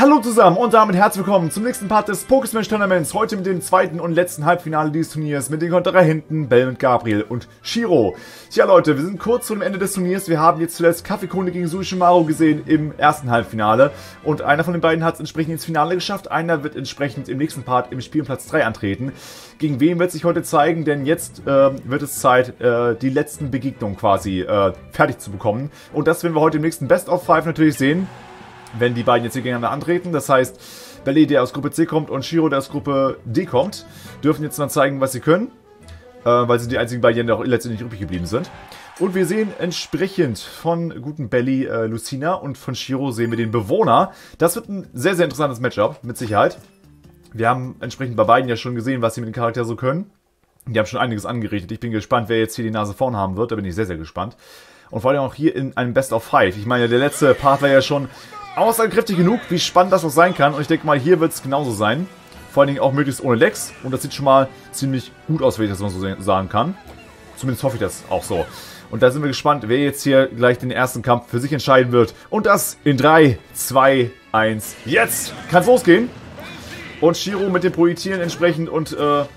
Hallo zusammen und damit herzlich willkommen zum nächsten Part des Pokésmash Tournaments. Heute mit dem zweiten und letzten Halbfinale dieses Turniers mit den Kontrahenten Bell und Gabriel und Shiro. Tja Leute, wir sind kurz vor dem Ende des Turniers. Wir haben jetzt zuletzt Kaffeekunde gegen Suishimaru gesehen im ersten Halbfinale. Und einer von den beiden hat es entsprechend ins Finale geschafft. Einer wird entsprechend im nächsten Part im Spiel um Platz 3 antreten. Gegen wen wird sich heute zeigen? Denn jetzt wird es Zeit, die letzten Begegnungen quasi fertig zu bekommen. Und das werden wir heute im nächsten Best of 5 natürlich sehen. Wenn die beiden jetzt hier gegeneinander antreten. Das heißt, Belly, der aus Gruppe C kommt, und Shiro, der aus Gruppe D kommt, dürfen jetzt mal zeigen, was sie können. Weil sie die einzigen beiden, die auch letztendlich übrig geblieben sind. Und wir sehen entsprechend von guten Belly Lucina und von Shiro sehen wir den Bewohner. Das wird ein sehr, sehr interessantes Matchup, mit Sicherheit. Wir haben entsprechend bei beiden ja schon gesehen, was sie mit dem Charakter so können. Die haben schon einiges angerichtet. Ich bin gespannt, wer jetzt hier die Nase vorn haben wird. Da bin ich sehr, sehr gespannt. Und vor allem auch hier in einem Best of 5. Ich meine, der letzte Part war ja schon aussagekräftig genug, wie spannend das auch sein kann. Und ich denke mal, hier wird es genauso sein. Vor allen Dingen auch möglichst ohne Lags. Und das sieht schon mal ziemlich gut aus, wenn ich das mal so sagen kann. Zumindest hoffe ich das auch so. Und da sind wir gespannt, wer jetzt hier gleich den ersten Kampf für sich entscheiden wird. Und das in 3, 2, 1, jetzt kann es losgehen. Und Shiro mit dem Projitieren entsprechend und,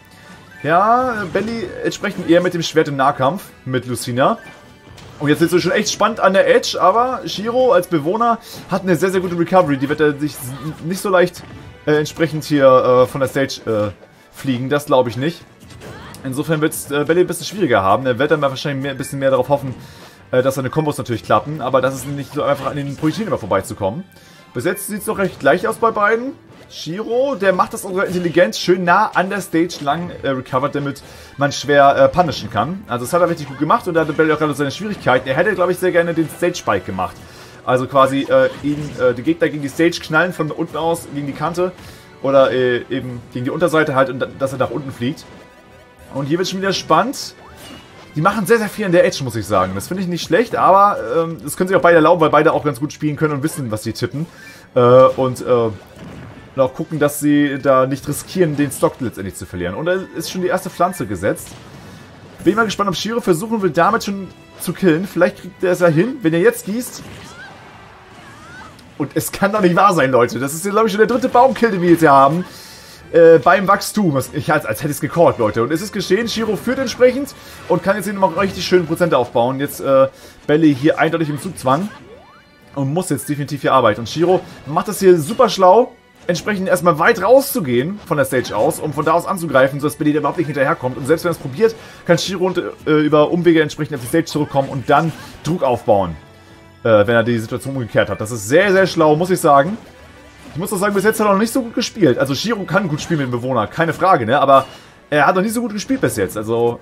ja, Belly entsprechend eher mit dem Schwert im Nahkampf mit Lucina. Und jetzt ist es schon echt spannend an der Edge, aber Shiro als Bewohner hat eine sehr, sehr gute Recovery. Die wird er sich nicht so leicht entsprechend hier von der Stage fliegen, das glaube ich nicht. Insofern wird es Belly ein bisschen schwieriger haben. Er wird dann wahrscheinlich ein bisschen mehr darauf hoffen, dass seine Kombos natürlich klappen, aber das ist nicht so einfach an den Projektilen immer vorbeizukommen. Bis jetzt sieht es doch recht gleich aus bei beiden. Shiro, der macht das auch intelligent, schön nah an der Stage lang recovered, damit man schwer punishen kann. Also das hat er richtig gut gemacht und da hatte Belly auch gerade seine Schwierigkeiten. Er hätte, glaube ich, sehr gerne den Stage-Spike gemacht. Also quasi die Gegner gegen die Stage knallen von unten aus gegen die Kante oder eben gegen die Unterseite halt und dass er nach unten fliegt. Und hier wird schon wieder spannend. Die machen sehr, sehr viel an der Edge, muss ich sagen. Das finde ich nicht schlecht, aber das können sich auch beide erlauben, weil beide auch ganz gut spielen können und wissen, was sie tippen. Und auch gucken, dass sie da nicht riskieren, den Stock letztendlich zu verlieren. Und da ist schon die erste Pflanze gesetzt. Bin mal gespannt, ob Shiro versuchen will, damit schon zu killen. Vielleicht kriegt er es ja hin, wenn er jetzt gießt. Und es kann doch nicht wahr sein, Leute. Das ist ja, glaube ich, schon der dritte Baumkill, den wir jetzt hier haben. Beim Wachstum. Als hätte ich es gecallt, Leute. Und es ist geschehen. Shiro führt entsprechend und kann jetzt hier nochmal richtig schön Prozente aufbauen. Jetzt Belly hier eindeutig im Zugzwang. Und muss jetzt definitiv hier arbeiten. Und Shiro macht das hier super schlau. Entsprechend erstmal weit rauszugehen von der Stage aus, um von da aus anzugreifen, sodass Belly überhaupt nicht hinterherkommt. Und selbst wenn er es probiert, kann Shiro über Umwege entsprechend auf die Stage zurückkommen und dann Druck aufbauen, wenn er die Situation umgekehrt hat. Das ist sehr, sehr schlau, muss ich sagen. Ich muss auch sagen, bis jetzt hat er noch nicht so gut gespielt. Also Shiro kann gut spielen mit dem Bewohner, keine Frage, ne? Aber er hat noch nicht so gut gespielt bis jetzt. Also,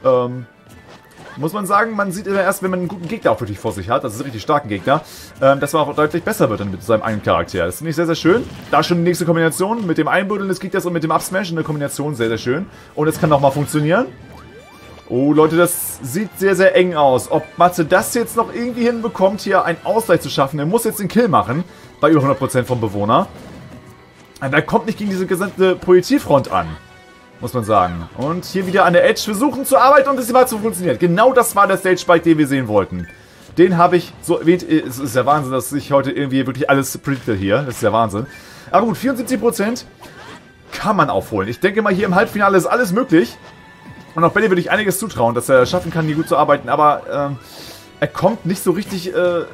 muss man sagen, man sieht immer erst, wenn man einen guten Gegner auch wirklich vor sich hat, also einen richtig starken Gegner, dass man auch deutlich besser wird dann mit seinem eigenen Charakter. Das finde ich sehr, sehr schön. Da schon die nächste Kombination mit dem Einbuddeln des Gegners und mit dem Upsmash in der Kombination, sehr, sehr schön. Und es kann nochmal funktionieren. Oh, Leute, das sieht sehr, sehr eng aus. Ob Matze das jetzt noch irgendwie hinbekommt, hier einen Ausgleich zu schaffen, er muss jetzt den Kill machen, bei über 100% vom Bewohner. Aber er kommt nicht gegen diese gesamte Projektilfront an. Muss man sagen. Und hier wieder an der Edge versuchen zu arbeiten und es hat so funktioniert. Genau das war der Stage-Spike, den wir sehen wollten. Den habe ich so erwähnt. Es ist ja Wahnsinn, dass ich heute irgendwie wirklich alles predikte hier. Das ist ja Wahnsinn. Aber gut, 74% kann man aufholen. Ich denke mal, hier im Halbfinale ist alles möglich. Und auch Belly würde ich einiges zutrauen, dass er schaffen kann, hier gut zu arbeiten. Aber er kommt nicht so richtig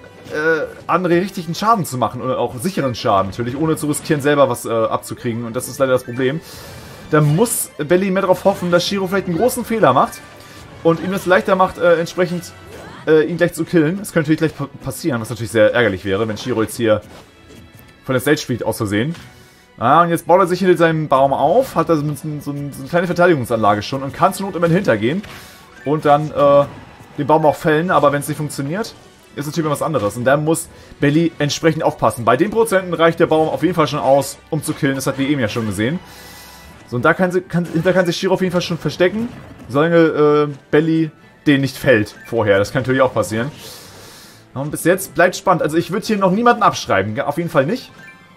andere richtigen Schaden zu machen. Oder auch sicheren Schaden natürlich, ohne zu riskieren, selber was abzukriegen. Und das ist leider das Problem. Da muss Belly mehr darauf hoffen, dass Shiro vielleicht einen großen Fehler macht und ihm das leichter macht, entsprechend ihn gleich zu killen. Das könnte natürlich gleich passieren, was natürlich sehr ärgerlich wäre, wenn Shiro jetzt hier von der Stage fliegt, aus Versehen. Ah, und jetzt baut er sich hinter seinem Baum auf, hat da so eine kleine Verteidigungsanlage schon und kann zur Not immer hintergehen und dann den Baum auch fällen, aber wenn es nicht funktioniert, ist natürlich was anderes. Und da muss Belly entsprechend aufpassen. Bei den Prozenten reicht der Baum auf jeden Fall schon aus, um zu killen. Das hat wir eben ja schon gesehen. So, und da kann sich Shiro auf jeden Fall schon verstecken, solange Belly den nicht fällt vorher. Das kann natürlich auch passieren. Und bis jetzt bleibt spannend. Also ich würde hier noch niemanden abschreiben, auf jeden Fall nicht.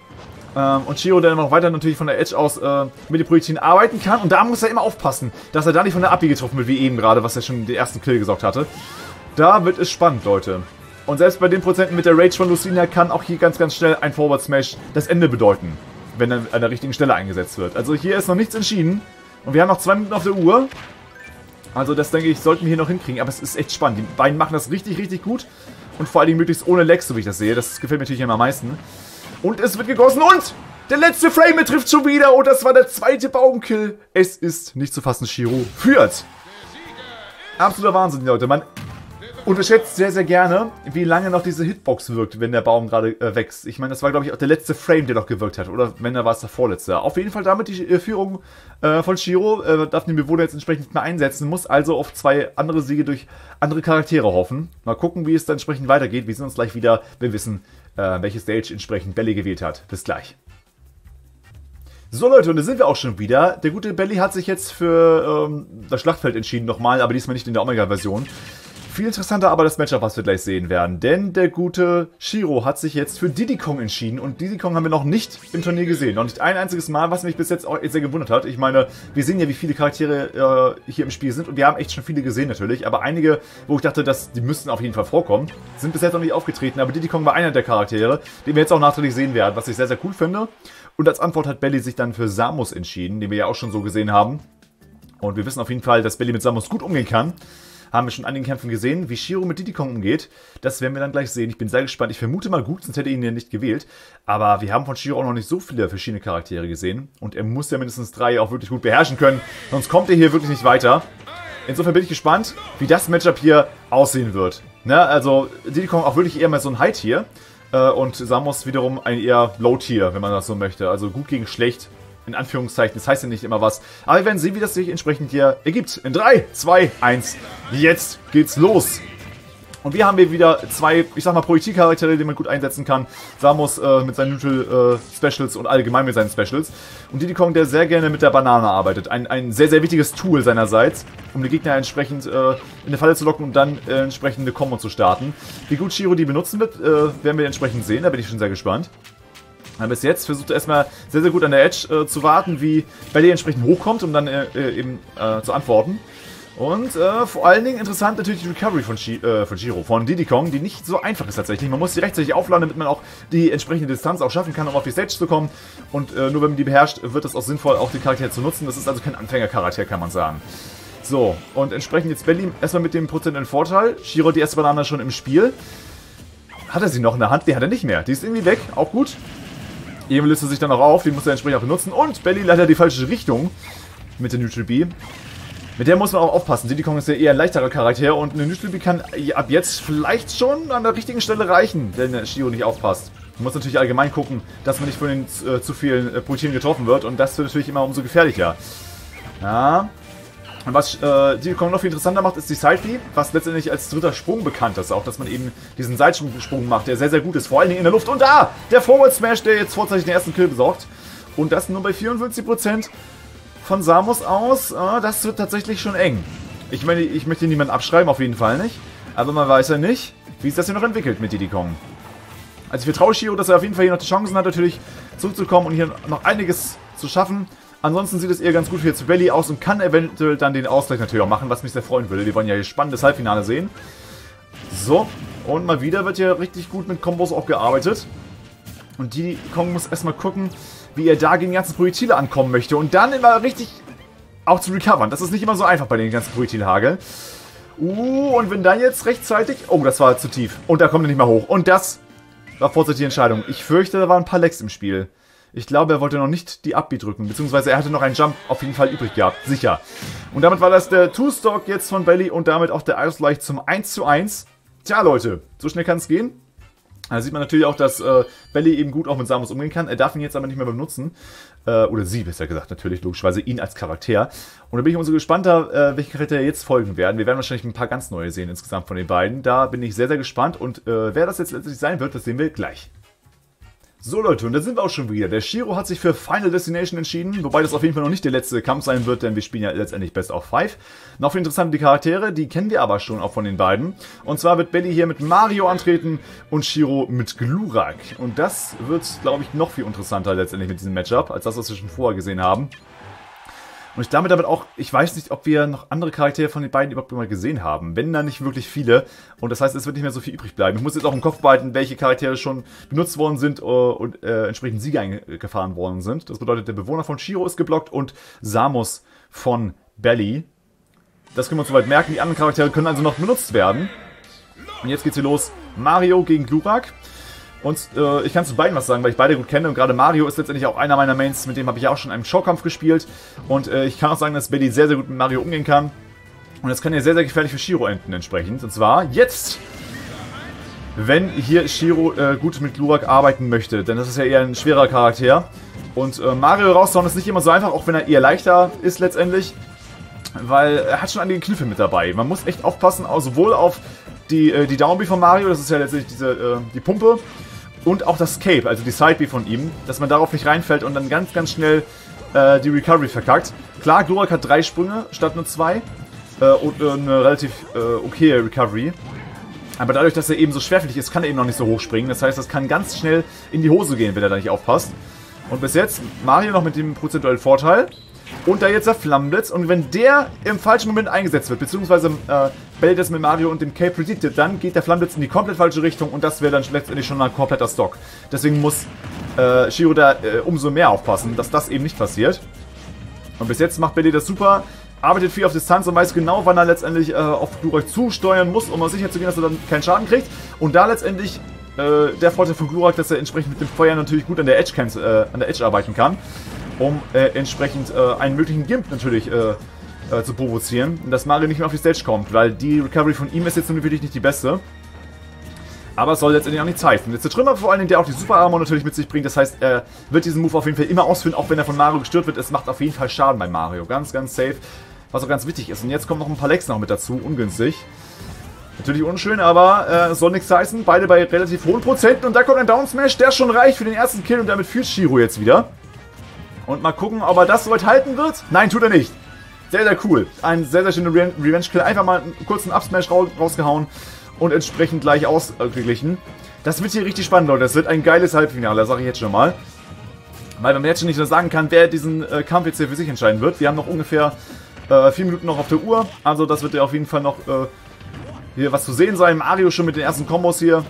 Und Shiro, der noch weiter natürlich von der Edge aus mit den Projektilen arbeiten kann. Und da muss er immer aufpassen, dass er da nicht von der Abbiege getroffen wird, wie eben gerade, was er schon den ersten Kill gesorgt hatte. Da wird es spannend, Leute. Und selbst bei den Prozenten mit der Rage von Lucina kann auch hier ganz, ganz schnell ein Forward Smash das Ende bedeuten, wenn er an der richtigen Stelle eingesetzt wird. Also hier ist noch nichts entschieden. Und wir haben noch 2 Minuten auf der Uhr. Also das, denke ich, sollten wir hier noch hinkriegen. Aber es ist echt spannend. Die beiden machen das richtig, richtig gut. Und vor allen Dingen möglichst ohne Lags, so wie ich das sehe. Das gefällt mir natürlich immer am meisten. Und es wird gegossen und der letzte Frame trifft schon wieder. Und das war der zweite Baumkill. Es ist nicht zu fassen, Shiro führt. Absoluter Wahnsinn, Leute. Man unterschätzt sehr, sehr gerne, wie lange noch diese Hitbox wirkt, wenn der Baum gerade wächst. Ich meine, das war, glaube ich, auch der letzte Frame, der noch gewirkt hat. Oder wenn, da war es der vorletzte. Auf jeden Fall damit die Führung von Shiro. Darf den Bewohner jetzt entsprechend nicht mehr einsetzen. Muss also auf 2 andere Siege durch andere Charaktere hoffen. Mal gucken, wie es dann entsprechend weitergeht. Wir sehen uns gleich wieder. Wir wissen, welche Stage entsprechend Belly gewählt hat. Bis gleich. So Leute, und da sind wir auch schon wieder. Der gute Belly hat sich jetzt für das Schlachtfeld entschieden nochmal, aber diesmal nicht in der Omega-Version. Viel interessanter aber das Matchup, was wir gleich sehen werden. Denn der gute Shiro hat sich jetzt für Diddy Kong entschieden. Und Diddy Kong haben wir noch nicht im Turnier gesehen. Noch nicht ein einziges Mal, was mich bis jetzt auch sehr gewundert hat. Ich meine, wir sehen ja, wie viele Charaktere hier im Spiel sind. Und wir haben echt schon viele gesehen natürlich. Aber einige, wo ich dachte, die müssten auf jeden Fall vorkommen, sind bis jetzt noch nicht aufgetreten. Aber Diddy Kong war einer der Charaktere, den wir jetzt auch nachträglich sehen werden. Was ich sehr, sehr cool finde. Und als Antwort hat Belly sich dann für Samus entschieden, den wir ja auch schon so gesehen haben. Und wir wissen auf jeden Fall, dass Belly mit Samus gut umgehen kann. Haben wir schon an den Kämpfen gesehen, wie Shiro mit Diddy Kong umgeht. Das werden wir dann gleich sehen. Ich bin sehr gespannt. Ich vermute mal gut, sonst hätte ich ihn ja nicht gewählt. Aber wir haben von Shiro auch noch nicht so viele verschiedene Charaktere gesehen. Und er muss ja mindestens 3 auch wirklich gut beherrschen können. Sonst kommt er hier wirklich nicht weiter. Insofern bin ich gespannt, wie das Matchup hier aussehen wird. Ne? Also Diddy Kong auch wirklich eher mal so ein High-Tier. Und Samus wiederum ein eher Low-Tier, wenn man das so möchte. Also gut gegen schlecht. In Anführungszeichen, das heißt ja nicht immer was. Aber wir werden sehen, wie das sich entsprechend hier ergibt. In 3, 2, 1, jetzt geht's los. Und wir haben hier wieder 2, ich sag mal, Projektilcharaktere, die man gut einsetzen kann. Samus mit seinen Neutral Specials und allgemein mit seinen Specials. Und Diddy Kong, der sehr gerne mit der Banane arbeitet. Ein sehr, sehr wichtiges Tool seinerseits, um die Gegner entsprechend in eine Falle zu locken und dann entsprechend eine Combo zu starten. Wie gut Shiro die benutzen wird, werden wir entsprechend sehen. Da bin ich schon sehr gespannt. Bis jetzt versucht er erstmal sehr, sehr gut an der Edge zu warten, wie Belly entsprechend hochkommt, um dann eben zu antworten. Und vor allen Dingen interessant natürlich die Recovery von Diddy Kong, die nicht so einfach ist tatsächlich. Man muss sie rechtzeitig aufladen, damit man auch die entsprechende Distanz auch schaffen kann, um auf die Stage zu kommen. Und nur wenn man die beherrscht, wird es auch sinnvoll, auch den Charakter zu nutzen. Das ist also kein Anfängercharakter, kann man sagen. So, und entsprechend jetzt Belly erstmal mit dem Prozent in Vorteil. Shiro die erste Banane schon im Spiel. Hat er sie noch in der Hand? Die hat er nicht mehr. Die ist irgendwie weg, auch gut. Eben löst er sich dann auch auf, den muss er entsprechend auch benutzen. Und Belly leider die falsche Richtung mit der Neutral B. Mit der muss man auch aufpassen. Diddy Kong ist ja eher ein leichterer Charakter und eine Neutral B kann ab jetzt vielleicht schon an der richtigen Stelle reichen, wenn der Shiro nicht aufpasst. Man muss natürlich allgemein gucken, dass man nicht von den zu vielen Projektilen getroffen wird und das wird natürlich immer umso gefährlicher. Ja. Und was Diddy Kong noch viel interessanter macht, ist die Side-B, was letztendlich als dritter Sprung bekannt ist. Auch, dass man eben diesen Seitensprung macht, der sehr, sehr gut ist. Vor allen Dingen in der Luft. Und da! Der Forward Smash, der jetzt vorzeitig den ersten Kill besorgt. Und das nur bei 54% von Samus aus. Das wird tatsächlich schon eng. Ich meine, ich möchte niemanden abschreiben, auf jeden Fall nicht. Aber man weiß ja nicht, wie es das hier noch entwickelt mit Diddy Kong. Also ich vertraue Shiro, dass er auf jeden Fall hier noch die Chancen hat, natürlich zurückzukommen und hier noch einiges zu schaffen. Ansonsten sieht es eher ganz gut für jetzt Belly aus und kann eventuell dann den Ausgleich natürlich auch machen, was mich sehr freuen würde. Wir wollen ja hier spannendes Halbfinale sehen. So, und mal wieder wird hier richtig gut mit Kombos auch gearbeitet. Und Diddy Kong muss erstmal gucken, wie er da gegen die ganzen Projektile ankommen möchte. Und dann immer richtig auch zu recovern. Das ist nicht immer so einfach bei den ganzen Projektilhageln. Und wenn dann jetzt rechtzeitig... Oh, das war zu tief. Und da kommt er nicht mehr hoch. Und das war vorzeitig die Entscheidung. Ich fürchte, da waren ein paar Lags im Spiel. Ich glaube, er wollte noch nicht die Up-B drücken, beziehungsweise er hatte noch einen Jump auf jeden Fall übrig gehabt, sicher. Und damit war das der Two-Stock jetzt von Belly und damit auch der Ausgleich zum 1:1. Tja, Leute, so schnell kann es gehen. Da sieht man natürlich auch, dass Belly eben gut auch mit Samus umgehen kann. Er darf ihn jetzt aber nicht mehr benutzen. Oder sie, besser gesagt, natürlich, logischerweise ihn als Charakter. Und da bin ich umso gespannter, welche Charaktere jetzt folgen werden. Wir werden wahrscheinlich ein paar ganz neue sehen insgesamt von den beiden. Da bin ich sehr, sehr gespannt. Und wer das jetzt letztendlich sein wird, das sehen wir gleich. So Leute, und da sind wir auch schon wieder. Der Shiro hat sich für Final Destination entschieden, wobei das auf jeden Fall noch nicht der letzte Kampf sein wird, denn wir spielen ja letztendlich Best of 5. Noch viel interessanter die Charaktere, die kennen wir aber schon auch von den beiden. Und zwar wird Belly hier mit Mario antreten und Shiro mit Glurak. Und das wird, glaube ich, noch viel interessanter letztendlich mit diesem Matchup, als das, was wir schon vorher gesehen haben. Und ich glaube damit auch, ich weiß nicht, ob wir noch andere Charaktere von den beiden überhaupt mal gesehen haben. Wenn dann nicht wirklich viele. Und das heißt, es wird nicht mehr so viel übrig bleiben. Ich muss jetzt auch im Kopf behalten, welche Charaktere schon benutzt worden sind und entsprechend Siege eingefahren worden sind. Das bedeutet, der Bewohner von Shiro ist geblockt und Samus von Belly. Das können wir uns soweit merken. Die anderen Charaktere können also noch benutzt werden. Und jetzt geht's hier los. Mario gegen Glurak. Und ich kann zu beiden was sagen, weil ich beide gut kenne. Und gerade Mario ist letztendlich auch einer meiner Mains, mit dem habe ich ja auch schon einen Showkampf gespielt. Und ich kann auch sagen, dass Belly sehr, sehr gut mit Mario umgehen kann. Und das kann ja sehr, sehr gefährlich für Shiro enden entsprechend. Und zwar jetzt, wenn hier Shiro gut mit Glurak arbeiten möchte. Denn das ist ja eher ein schwerer Charakter. Und Mario rauszuhauen ist nicht immer so einfach, auch wenn er eher leichter ist letztendlich. Weil er hat schon einige Kniffe mit dabei. Man muss echt aufpassen, sowohl auf die Down-B von Mario, das ist ja letztendlich die Pumpe. Und auch das Cape, also die Side-B von ihm, dass man darauf nicht reinfällt und dann ganz, ganz schnell die Recovery verkackt. Klar, Glurak hat 3 Sprünge statt nur 2 und eine relativ okaye Recovery. Aber dadurch, dass er eben so schwerfällig ist, kann er eben noch nicht so hoch springen. Das heißt, das kann ganz schnell in die Hose gehen, wenn er da nicht aufpasst. Und bis jetzt Mario noch mit dem prozentuellen Vorteil. Und da jetzt der Flammenblitz. Und wenn der im falschen Moment eingesetzt wird, beziehungsweise Belly das mit Mario und dem Cape predicted, dann geht der Flammenblitz in die komplett falsche Richtung und das wäre dann letztendlich schon ein kompletter Stock. Deswegen muss Shiro da umso mehr aufpassen, dass das eben nicht passiert. Und bis jetzt macht Belly das super, arbeitet viel auf Distanz und weiß genau, wann er letztendlich auf Glurak zusteuern muss, um sicher zu gehen, dass er dann keinen Schaden kriegt. Und da letztendlich der Vorteil von Glurak, dass er entsprechend mit dem Feuer natürlich gut an der Edge arbeiten kann, um entsprechend einen möglichen Gimp natürlich zu provozieren und dass Mario nicht mehr auf die Stage kommt, weil die Recovery von ihm ist jetzt natürlich nicht die beste. Aber es soll letztendlich auch nicht heißen. Jetzt der Trümmer vor allen Dingen, der auch die Super Armor natürlich mit sich bringt, das heißt, er wird diesen Move auf jeden Fall immer ausführen, auch wenn er von Mario gestört wird. Es macht auf jeden Fall Schaden bei Mario, ganz, ganz safe, was auch ganz wichtig ist. Und jetzt kommen noch ein paar Lecks noch mit dazu, ungünstig. Natürlich unschön, aber soll nichts heißen. Beide bei relativ hohen Prozenten. Und da kommt ein Down Smash, der schon reicht für den ersten Kill. Und damit führt Shiro jetzt wieder. Und mal gucken, ob er das soweit halten wird. Nein, tut er nicht. Sehr, sehr cool. Ein sehr, sehr schöner Revenge-Kill. Einfach mal einen kurzen Up-Smash rausgehauen. Und entsprechend gleich ausgeglichen. Das wird hier richtig spannend, Leute. Das wird ein geiles Halbfinale, das sage ich jetzt schon mal. Weil man jetzt schon nicht nur sagen kann, wer diesen Kampf jetzt hier für sich entscheiden wird. Wir haben noch ungefähr 4 Minuten noch auf der Uhr. Also das wird ja auf jeden Fall noch hier was zu sehen sein. Mario schon mit den ersten Kombos hier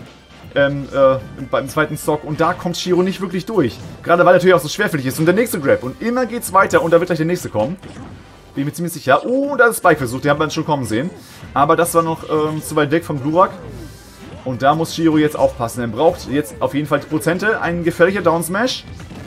beim zweiten Stock. Und da kommt Shiro nicht wirklich durch. Gerade weil er natürlich auch so schwerfällig ist. Und der nächste Grab. Und immer geht's weiter. Und da wird gleich der nächste kommen. Bin ich mir ziemlich sicher. Oh, da ist Spike versucht. Den haben wir schon kommen sehen. Aber das war noch zu weit weg vom Glurak. Und da muss Shiro jetzt aufpassen. Er braucht jetzt auf jeden Fall die Prozente. Ein gefährlicher Down Smash.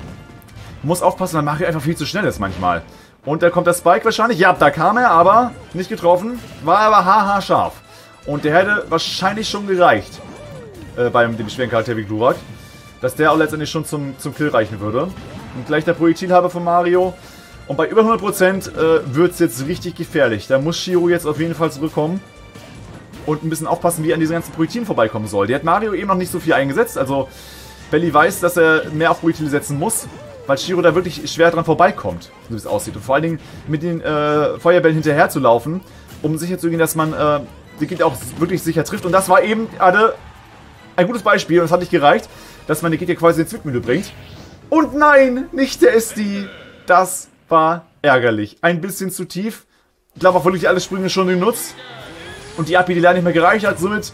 Muss aufpassen, weil Mario einfach viel zu schnell ist manchmal. Und da kommt der Spike wahrscheinlich. Ja, da kam er, aber nicht getroffen. War aber haha scharf. Und der hätte wahrscheinlich schon gereicht. Bei dem schweren Charakter wie Glurak. Dass der auch letztendlich schon zum Kill reichen würde. Und gleich der Projektilhaber von Mario. Und bei über 100% wird es jetzt richtig gefährlich. Da muss Shiro jetzt auf jeden Fall zurückkommen. Und ein bisschen aufpassen, wie er an diese ganzen Projektilen vorbeikommen soll. Der hat Mario eben noch nicht so viel eingesetzt. Also Belly weiß, dass er mehr auf Projektile setzen muss. Weil Shiro da wirklich schwer dran vorbeikommt. So wie es aussieht. Und vor allen Dingen mit den Feuerbällen hinterher zu laufen. Um sicher zu gehen, dass man die Gegner auch wirklich sicher trifft. Und das war eben gerade ein gutes Beispiel. Und das hat nicht gereicht. Dass man die Gegner quasi in die Zwickmühle bringt. Und nein, nicht der SD. Das war ärgerlich. Ein bisschen zu tief. Ich glaube auch wirklich alle Sprünge schon genutzt. Und die API, die leider nicht mehr gereicht hat. Somit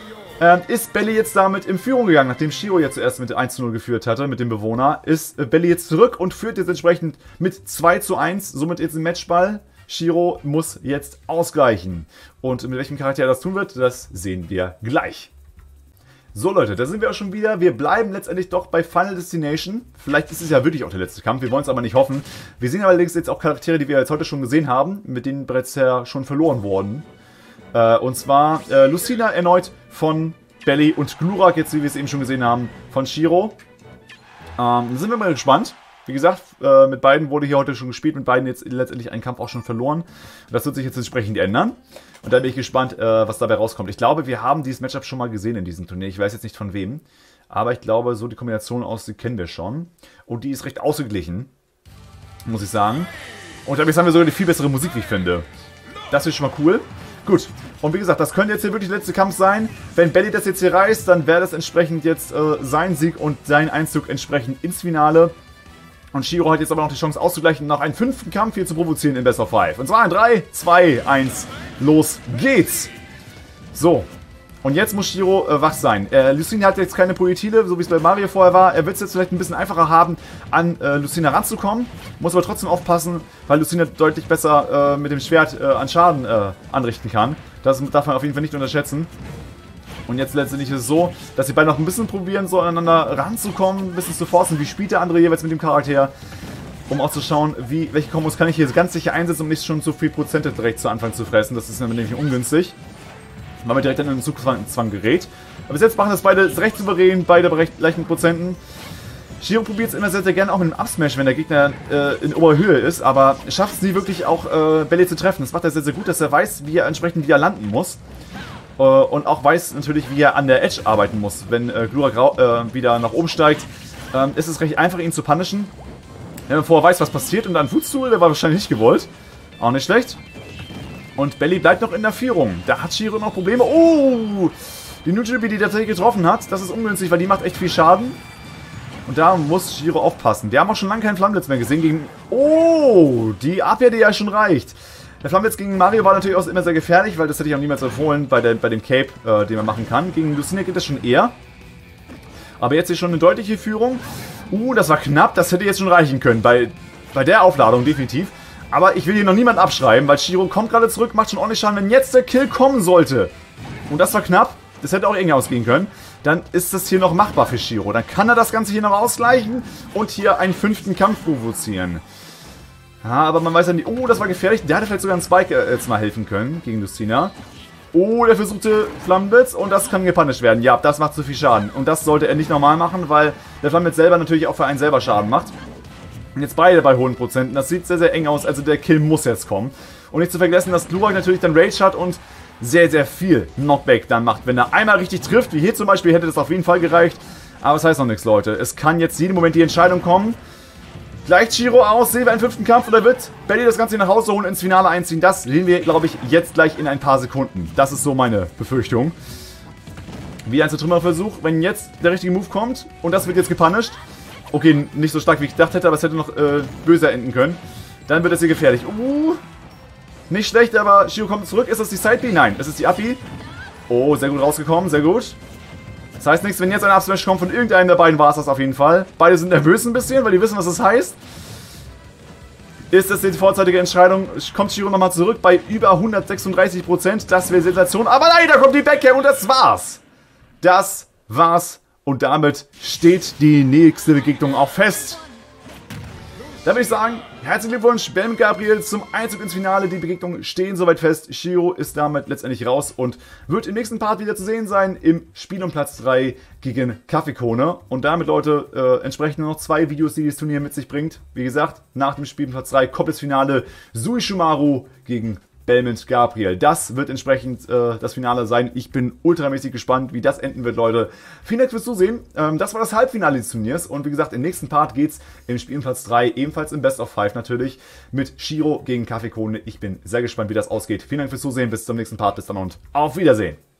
ist Belly jetzt damit in Führung gegangen. Nachdem Shiro jetzt zuerst mit 1:0 geführt hatte, mit dem Bewohner, ist Belly jetzt zurück und führt jetzt entsprechend mit 2:1. Somit jetzt im Matchball. Shiro muss jetzt ausgleichen. Und mit welchem Charakter er das tun wird, das sehen wir gleich. So Leute, da sind wir auch schon wieder. Wir bleiben letztendlich doch bei Final Destination. Vielleicht ist es ja wirklich auch der letzte Kampf, wir wollen es aber nicht hoffen. Wir sehen allerdings jetzt auch Charaktere, die wir jetzt heute schon gesehen haben, mit denen bereits ja schon verloren wurden. Und zwar Lucina erneut von Belly und Glurak, jetzt wie wir es eben schon gesehen haben, von Shiro. Sind wir mal gespannt. Wie gesagt, mit beiden wurde hier heute schon gespielt, mit beiden jetzt letztendlich einen Kampf auch schon verloren. Und das wird sich jetzt entsprechend ändern. Und da bin ich gespannt, was dabei rauskommt. Ich glaube, wir haben dieses Matchup schon mal gesehen in diesem Turnier. Ich weiß jetzt nicht von wem. Aber ich glaube, so die Kombination aus, die kennen wir schon. Und die ist recht ausgeglichen, muss ich sagen. Und jetzt haben wir sogar die viel bessere Musik, wie ich finde. Das ist schon mal cool. Gut. Und wie gesagt, das könnte jetzt hier wirklich der letzte Kampf sein. Wenn Belly das jetzt hier reißt, dann wäre das entsprechend jetzt sein Sieg und sein Einzug entsprechend ins Finale. Und Shiro hat jetzt aber noch die Chance auszugleichen und noch einen 5. Kampf hier zu provozieren in Best of 5. Und zwar in 3, 2, 1, los geht's! So. Und jetzt muss Shiro wach sein. Lucina hat jetzt keine Projektile, so wie es bei Mario vorher war. Er wird es jetzt vielleicht ein bisschen einfacher haben, an Lucina ranzukommen. Muss aber trotzdem aufpassen, weil Lucina deutlich besser mit dem Schwert an Schaden anrichten kann. Das darf man auf jeden Fall nicht unterschätzen. Und jetzt letztendlich ist es so, dass die beiden noch ein bisschen probieren, so aneinander ranzukommen, ein bisschen zu forcen. Wie spielt der andere jeweils mit dem Charakter? Um auch zu schauen, welche Kombos kann ich hier ganz sicher einsetzen, um nicht schon zu viel Prozente direkt zu Anfang zu fressen. Das ist nämlich ungünstig, weil man direkt in den Zugzwang gerät. Aber bis jetzt machen das beide recht souverän, beide bei recht leichten Prozenten. Shiro probiert es immer sehr, sehr gerne auch mit dem Up-Smash, wenn der Gegner in oberer Höhe ist, aber schafft es nie wirklich auch Belly zu treffen. Das macht er sehr, sehr gut, dass er weiß, wie er landen muss. Und auch weiß natürlich, wie er an der Edge arbeiten muss. Wenn Glurak wieder nach oben steigt, ist es recht einfach, ihn zu punishen. Wenn man vorher weiß, was passiert und dann Footstool, der war wahrscheinlich nicht gewollt. Auch nicht schlecht. Und Belly bleibt noch in der Führung. Da hat Shiro noch Probleme. Oh! Die Nujibee, die tatsächlich getroffen hat, das ist ungünstig, weil die macht echt viel Schaden. Und da muss Shiro aufpassen. Wir haben auch schon lange keinen Flammblitz mehr gesehen gegen... Oh! Die Abwehr, die ja schon reicht. Der Flammblitz gegen Mario war natürlich auch immer sehr gefährlich, weil das hätte ich auch niemals empfohlen bei dem Cape, den man machen kann. Gegen Lucina geht das schon eher. Aber jetzt hier schon eine deutliche Führung. Das war knapp. Das hätte jetzt schon reichen können bei der Aufladung, definitiv. Aber ich will hier noch niemanden abschreiben, weil Shiro kommt gerade zurück, macht schon ordentlich Schaden. Wenn jetzt der Kill kommen sollte, und das war knapp, das hätte auch eng ausgehen können, dann ist das hier noch machbar für Shiro. Dann kann er das Ganze hier noch ausgleichen und hier einen 5. Kampf provozieren. Ja, aber man weiß ja nicht, das war gefährlich. Der hätte vielleicht sogar einen Spike jetzt mal helfen können gegen Lucina. Der versuchte Flammenblitz und das kann gepunished werden. Ja, das macht zu viel Schaden. Und das sollte er nicht normal machen, weil der Flammenblitz selber natürlich auch für einen selber Schaden macht. Und jetzt beide bei hohen Prozenten. Das sieht sehr, sehr eng aus. Also der Kill muss jetzt kommen. Und nicht zu vergessen, dass Glurak natürlich dann Rage hat und sehr, sehr viel Knockback dann macht. Wenn er einmal richtig trifft, wie hier zum Beispiel, hätte das auf jeden Fall gereicht. Aber es heißt noch nichts, Leute. Es kann jetzt jeden Moment die Entscheidung kommen. Gleicht Shiro aus, sehen wir einen 5. Kampf oder wird Belly das Ganze nach Hause holen, ins Finale einziehen? Das sehen wir, glaube ich, jetzt gleich in ein paar Sekunden. Das ist so meine Befürchtung. Wie ein Zertrümmerversuch, wenn jetzt der richtige Move kommt und das wird jetzt gepunished. Okay, nicht so stark wie ich gedacht hätte, aber es hätte noch böser enden können. Dann wird es hier gefährlich. Nicht schlecht, aber Shiro kommt zurück. Ist das die Side B? Nein, es ist die Up B. Oh, sehr gut rausgekommen, sehr gut. Das heißt nichts, wenn jetzt ein Up-Smash kommt von irgendeinem der beiden, war es das auf jeden Fall. Beide sind nervös ein bisschen, weil die wissen, was das heißt. Ist das die vorzeitige Entscheidung? Kommt Shiro nochmal zurück bei über 136%. Das wäre Sensation. Aber nein, da kommt die Backcam und das war's. Das war's. Und damit steht die nächste Begegnung auch fest. Da würde ich sagen, herzlichen Glückwunsch, Belmont Gabriel, zum Einzug ins Finale. Die Begegnungen stehen soweit fest. Shiro ist damit letztendlich raus und wird im nächsten Part wieder zu sehen sein im Spiel um Platz 3 gegen Kaffeekrone. Und damit, Leute, entsprechend nur noch 2 Videos, die das Turnier mit sich bringt. Wie gesagt, nach dem Spiel um Platz 3 kommt das Finale Suishimaru gegen Belmont Gabriel. Das wird entsprechend das Finale sein. Ich bin ultramäßig gespannt, wie das enden wird, Leute. Vielen Dank fürs Zusehen. Das war das Halbfinale des Turniers. Und wie gesagt, im nächsten Part geht es im Spiel um Platz 3, ebenfalls im Best of 5 natürlich, mit Shiro gegen Kaffeekrone. Ich bin sehr gespannt, wie das ausgeht. Vielen Dank fürs Zusehen. Bis zum nächsten Part. Bis dann und auf Wiedersehen.